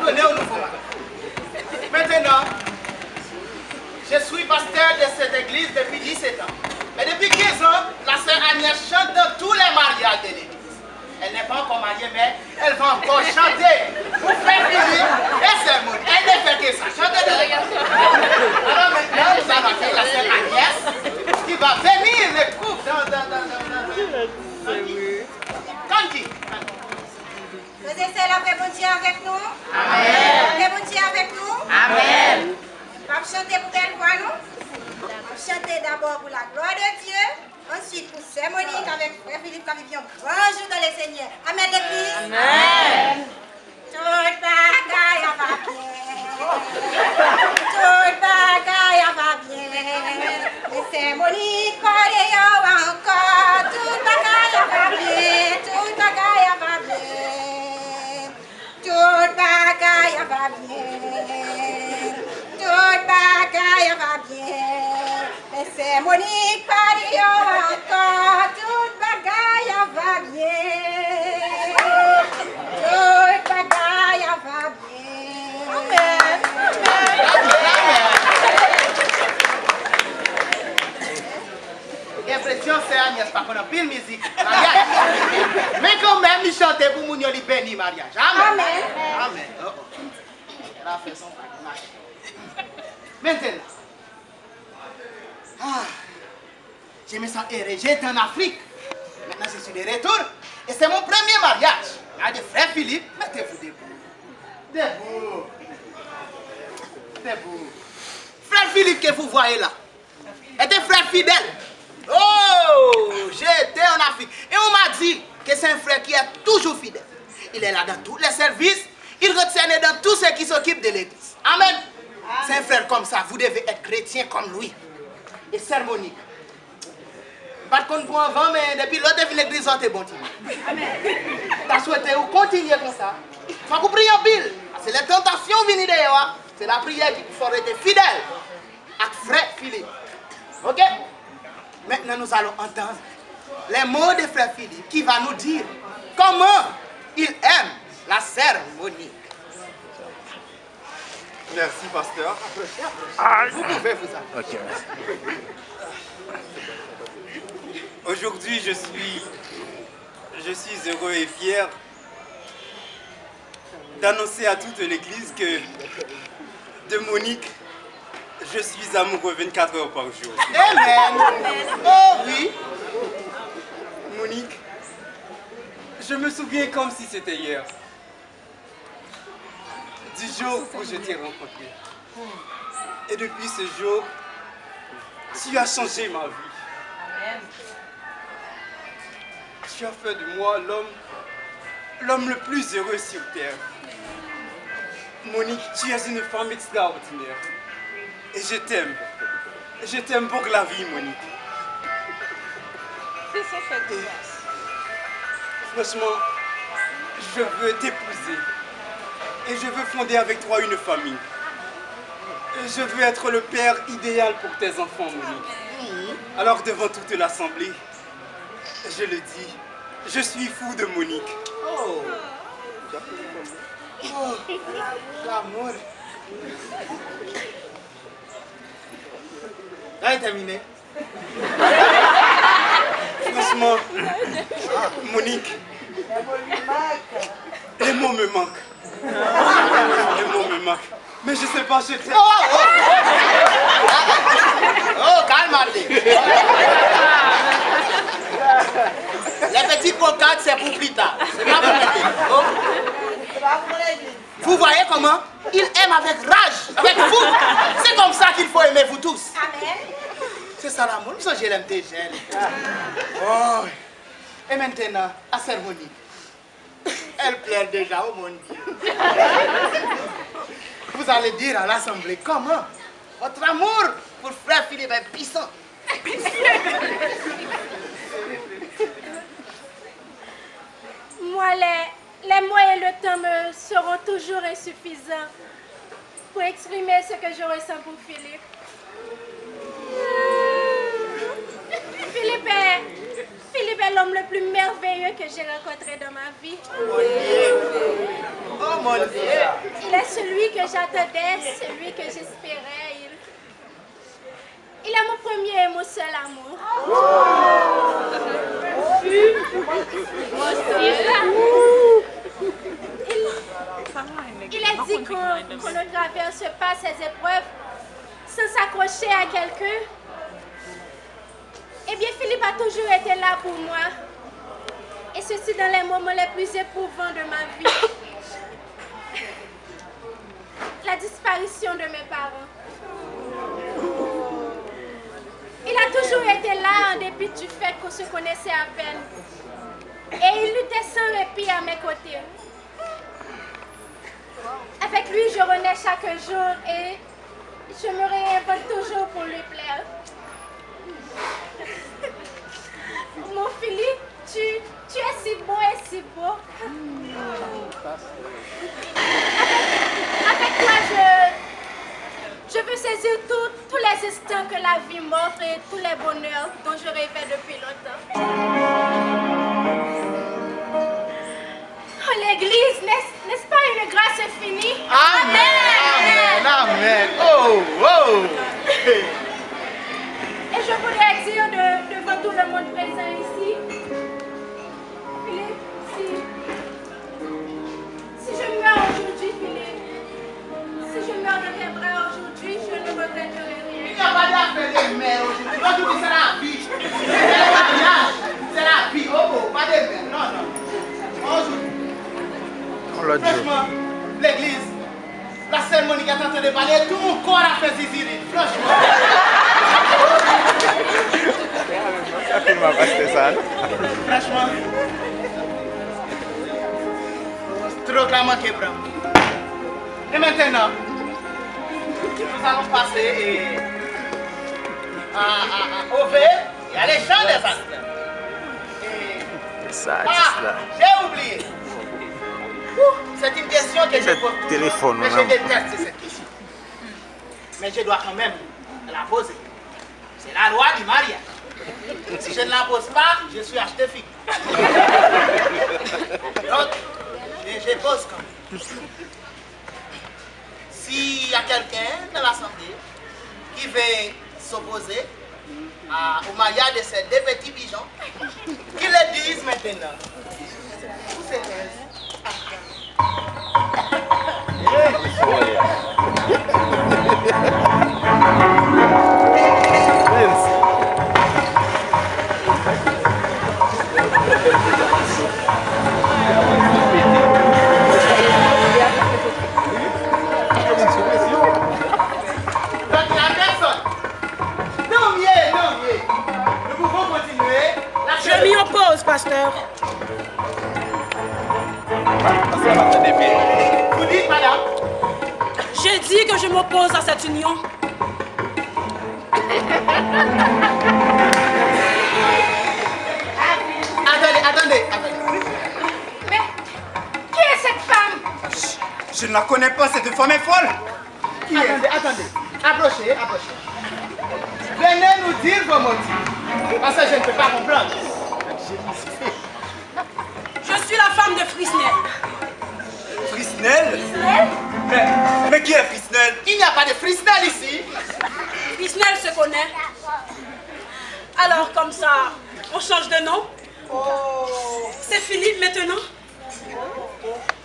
connaît au nouveau mariage. Maintenant, je suis pasteur de cette église depuis 17 ans. Mais depuis 15 ans, la sœur Agnès chante dans tous les mariages de l'église. Elle n'est pas encore mariée, mais elle va encore chanter pour faire Philippe et sermon. Elle ne fait que ça, chanter de l'église. Alors maintenant, nous allons accueillir la sœur Agnès qui va venir les coups dans... Kandi. Frères et sœurs, la paix bon Dieu avec nous. Amen. La paix bon Dieu avec nous. Amen. On va chanter pour belle voix, nous. On va chanter d'abord pour la gloire de Dieu. Ensuite pour Sœur Monique avec Frère Philippe qui a vécu un grand jour dans les Seigneurs. Amen l'église. Amen. Toute bagaille va bien. Toute bagaille va bien. Et Sœur Monique parle encore. Toute bagaille va bien. Toute bagaille va bien. Toute bagaille va bien. Toute bagaille va bien. Et Sœur Monique parle encore. Toute bagaille va bien. Toute bagaille va bien. Amen. L'impression c'est Agnès, par contre, pile musique, mariage. Mais quand même, il chantait pour Mounio li béni mariage. Amen. Amen. Amen. Oh, oh. Elle a fait son mariage. Maintenant, je me sens heureux. J'étais en Afrique. Maintenant, je suis de retour. Et c'est mon premier mariage. Avec frère Philippe, mettez-vous debout. Debout. Debout. Frère Philippe que vous voyez là, était frère fidèle. Oh, j'étais en Afrique. Et on m'a dit que c'est un frère qui est toujours fidèle. Il est là dans tous les services. Il retient dans tous ceux qui s'occupent de l'église. Amen. C'est un frère comme ça. Vous devez être chrétien comme lui. Et Sœur Monique. Par contre, pour avant, mais depuis l'autre de l'église, on est bon. Amen. Tu as souhaité continuer comme ça. Il faut que vous priez en pile. C'est la tentation venue d'ailleurs. C'est la prière qu'il faut rester fidèle à frère Philippe. Ok? Maintenant, nous allons entendre les mots de frère Philippe qui va nous dire comment il aime la sœur Monique. Merci, pasteur. Vous pouvez vous appeler. Ok. Aujourd'hui, je suis heureux et fier d'annoncer à toute l'église que de Monique, je suis amoureux 24 heures par jour. Amen. Oh oui. Monique, je me souviens comme si c'était hier. Du jour où je t'ai rencontré. Et depuis ce jour, tu as changé ma vie. Tu as fait de moi l'homme le plus heureux sur terre. Monique, tu es une femme extraordinaire. Et je t'aime. Je t'aime pour la vie, Monique. C'est ça, Et, franchement, je veux t'épouser. Et je veux fonder avec toi une famille. Et je veux être le père idéal pour tes enfants, Monique. Alors devant toute l'assemblée, je le dis, je suis fou de Monique. Oh. Oh. L'amour. Là, est terminé. Franchement, Monique, les mots me manquent. Les mots me manquent. Mais je sais pas, je t'aime. Oh, oh, oh. Oh, calme-toi. Les petits cocards, c'est pour plus tard. C'est pas pour maintenant. Oh. Vous voyez comment il aime avec rage, avec vous. C'est comme ça qu'il faut aimer vous tous. Amen. C'est ça l'amour. Nous sommes l'aime tes gènes. Oh. Et maintenant, à Sœur Monique. Elle pleure déjà au monde. Vous allez dire à l'assemblée comment votre amour pour frère Philippe est puissant. Moi, les mots et le temps me seront toujours insuffisants pour exprimer ce que je ressens pour Philippe. Philippe est l'homme le plus merveilleux que j'ai rencontré dans ma vie. Oh mon Dieu. Il est celui que j'attendais, celui que j'espérais. Il est mon premier et mon seul amour. Il a dit qu'on ne traverse pas ces épreuves sans s'accrocher à quelqu'un. Eh bien, Philippe a toujours été là pour moi. Et ceci dans les moments les plus éprouvants de ma vie. La disparition de mes parents. Il a toujours été là en dépit du fait qu'on se connaissait à peine. Et il luttait sans répit à mes côtés. Avec lui, je renais chaque jour et je me réinvente toujours pour lui plaire. Mon Philippe, tu es si beau et si beau. Avec toi, je veux saisir tous les instants que la vie m'offre et tous les bonheurs dont je rêvais depuis longtemps. Oh, l'Église, n'est-ce pas une grâce infinie? Amen. Amen. Oh, oh. Et je voudrais dire devant tout le monde présent ici, Philippe, si je meurs aujourd'hui, Philippe, si je meurs de tes bras aujourd'hui, je ne regretterai rien. Il n'y a pas d'affaire de mère aujourd'hui. Aujourd'hui, c'est la vie. C'est le mariage. C'est la vie. Oh, oh, pas de mère. Non, non. Aujourd'hui. Franchement, l'église, la cérémonie qui est en train de parler, tout mon corps a fait zizirer. Franchement. Franchement. Trop clamant qui prend. Et maintenant, nous allons passer au verre et à l'échange des actes. J'ai oublié. C'est une question que je pose. Téléphone, mais je déteste cette question. Mais je dois quand même la poser. C'est la loi du mariage. Si je ne la pose pas, je suis acheté fixe. Donc, je pose quand même. S'il y a quelqu'un dans l'Assemblée qui veut s'opposer au mariage de ces deux petits pigeons, qu'il le dise maintenant. Où c'est Je m'y oppose, pasteur. Vous dites, madame? J'ai dit que je m'oppose à cette union. Attendez. Mais qui est cette femme? Je ne la connais pas, cette femme est folle. Attendez. Approchez. Venez nous dire vos motifs. Parce que je ne peux pas comprendre. Je suis la femme de Frisnel. Frisnel? Mais qui est Frisnel? Il n'y a pas de Frisnel ici. Frisnel se connaît. Alors comme ça, on change de nom. C'est Philippe maintenant.